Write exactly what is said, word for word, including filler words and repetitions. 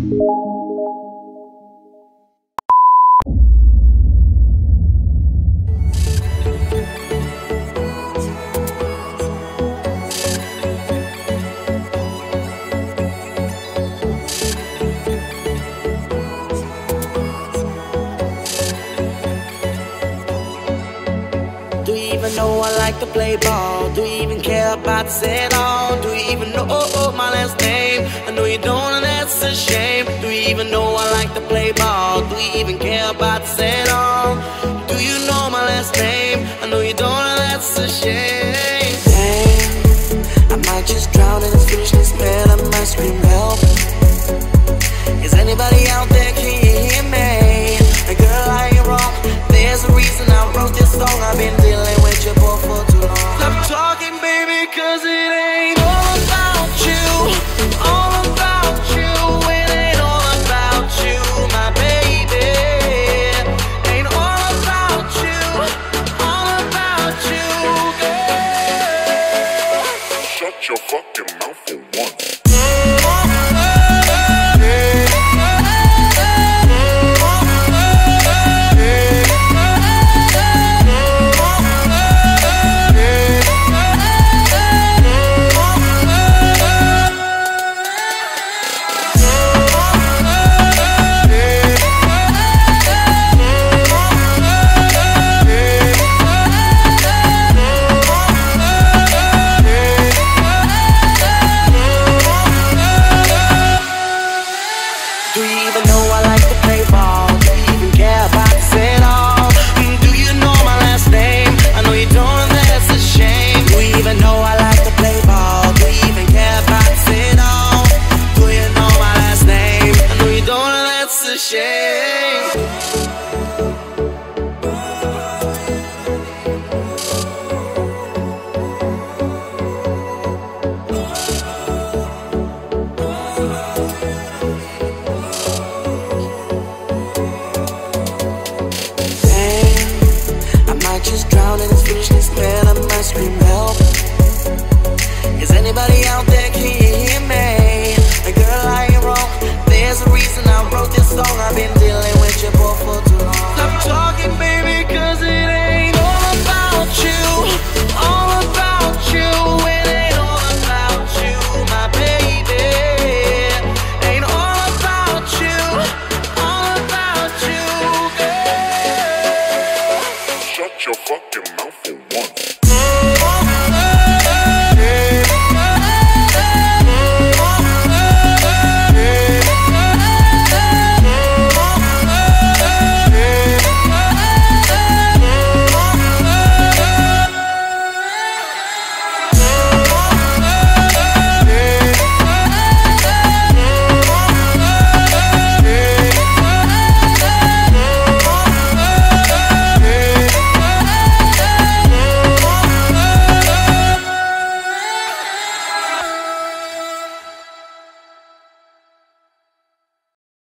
Do you even know I like to play ball? Do you even care about this at all? Do you even know my last name? I know you don't, and that's a shame. Do you even know I like to play ball? Do you even care about this at all? Do you know my last name? I know you don't, and that's a shame.